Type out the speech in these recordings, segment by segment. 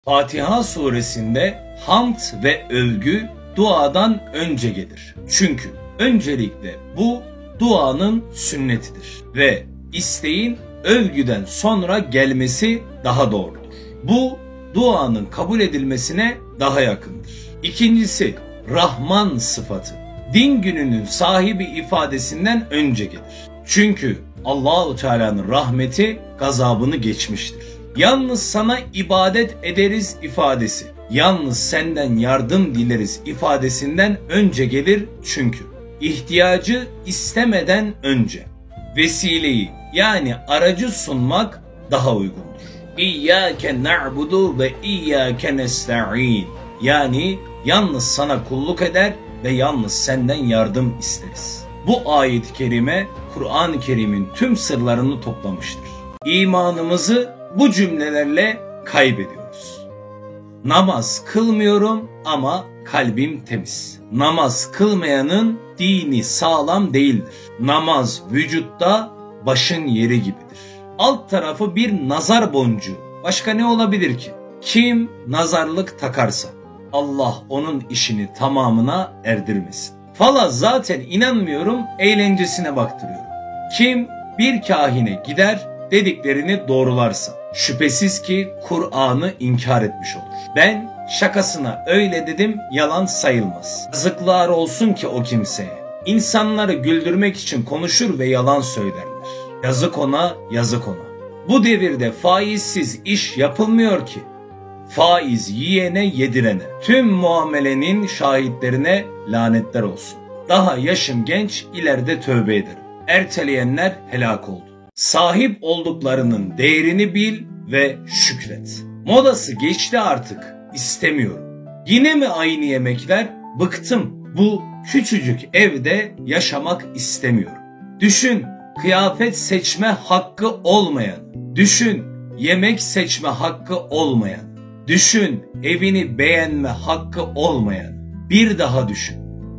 Fatiha suresinde hamd ve övgü duadan önce gelir. Çünkü öncelikle bu duanın sünnetidir ve isteğin övgüden sonra gelmesi daha doğrudur. Bu duanın kabul edilmesine daha yakındır. İkincisi, Rahman sıfatı din gününün sahibi ifadesinden önce gelir. Çünkü Allahu Teala'nın rahmeti gazabını geçmiştir. Yalnız sana ibadet ederiz ifadesi, yalnız senden yardım dileriz ifadesinden önce gelir çünkü ihtiyacı istemeden önce vesileyi yani aracı sunmak daha uygundur. İyyâke na'budu ve iyyâke nesta'in, yani yalnız sana kulluk eder ve yalnız senden yardım isteriz. Bu ayet-i kerime Kur'an-ı Kerim'in tüm sırlarını toplamıştır. İmanımızı bu cümlelerle kaybediyoruz. Namaz kılmıyorum ama kalbim temiz. Namaz kılmayanın dini sağlam değildir. Namaz vücutta başın yeri gibidir. Alt tarafı bir nazar boncuğu. Başka ne olabilir ki? Kim nazarlık takarsa Allah onun işini tamamına erdirmesin. Fala zaten inanmıyorum, eğlencesine baktırıyorum. Kim bir kahine gider dediklerini doğrularsa şüphesiz ki Kur'an'ı inkar etmiş olur. Ben şakasına öyle dedim, yalan sayılmaz. Yazıklar olsun ki o kimseye. İnsanları güldürmek için konuşur ve yalan söylerler. Yazık ona, yazık ona. Bu devirde faizsiz iş yapılmıyor ki. Faiz yiyene yedirene, tüm muamelenin şahitlerine lanetler olsun. Daha yaşım genç, ileride tövbe ederim. Erteleyenler helak oldu. Sahip olduklarının değerini bil ve şükret. Modası geçti artık, istemiyorum. Yine mi aynı yemekler? Bıktım. Bu küçücük evde yaşamak istemiyorum. Düşün, kıyafet seçme hakkı olmayan. Düşün, yemek seçme hakkı olmayan. Düşün, evini beğenme hakkı olmayan. Bir daha düşün.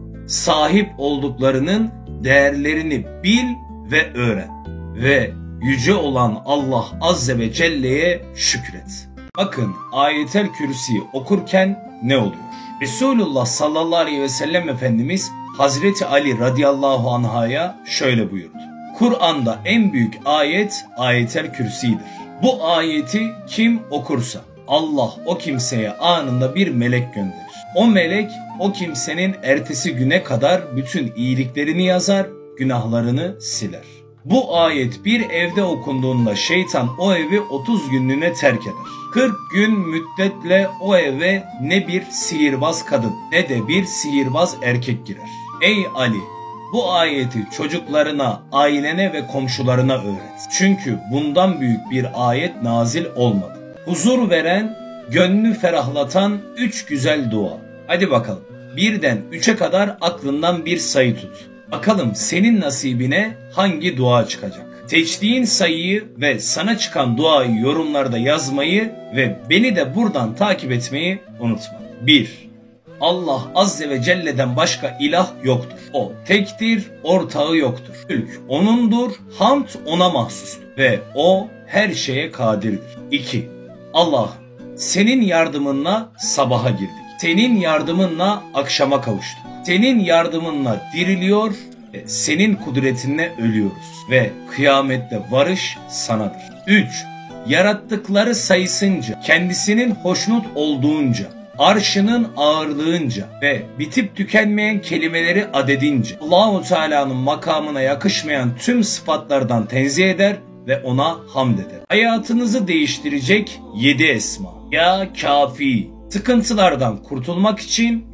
Sahip olduklarının değerlerini bil ve öğren. Ve yüce olan Allah Azze ve Celle'ye şükret. Bakın Ayetel Kürsi'yi okurken ne oluyor? Resulullah sallallahu aleyhi ve sellem Efendimiz Hazreti Ali radıyallahu anh'a şöyle buyurdu. Kur'an'da en büyük ayet Ayetel Kürsi'dir. Bu ayeti kim okursa Allah o kimseye anında bir melek gönderir. O melek o kimsenin ertesi güne kadar bütün iyiliklerini yazar, günahlarını siler. Bu ayet bir evde okunduğunda şeytan o evi 30 günlüğüne terk eder. 40 gün müddetle o eve ne bir sihirbaz kadın ne de bir sihirbaz erkek girer. Ey Ali! Bu ayeti çocuklarına, ailene ve komşularına öğret. Çünkü bundan büyük bir ayet nazil olmadı. Huzur veren, gönlü ferahlatan 3 güzel dua. Hadi bakalım. 1'den 3'e kadar aklından bir sayı tut. Bakalım senin nasibine hangi dua çıkacak? Seçtiğin sayıyı ve sana çıkan duayı yorumlarda yazmayı ve beni de buradan takip etmeyi unutma. 1. Allah Azze ve Celle'den başka ilah yoktur. O tektir, ortağı yoktur. Mülk O'nundur, hamd O'na mahsustur ve O her şeye kadirdir. 2. Allah, senin yardımınla sabaha girdik. Senin yardımınla akşama kavuştuk. Senin yardımınla diriliyor ve senin kudretinle ölüyoruz ve kıyamette varış sanadır. 3. Yarattıkları sayısınca, kendisinin hoşnut olduğunca, arşının ağırlığınca ve bitip tükenmeyen kelimeleri adedince Allahu Teala'nın makamına yakışmayan tüm sıfatlardan tenzih eder ve ona hamd eder. Hayatınızı değiştirecek 7 esma. Ya Kafi, sıkıntılardan kurtulmak için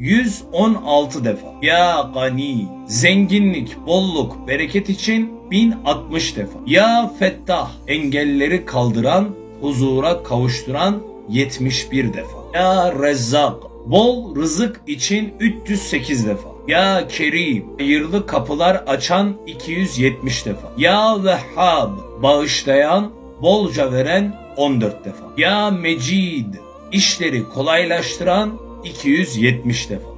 116 defa. Ya Gani, zenginlik, bolluk, bereket için 1060 defa. Ya Fettah, engelleri kaldıran, huzura kavuşturan 71 defa. Ya Rezzak, bol rızık için 308 defa. Ya Kerim, hayırlı kapılar açan 270 defa. Ya Vehhab, bağışlayan, bolca veren 14 defa. Ya Mecid, işleri kolaylaştıran 270 defa.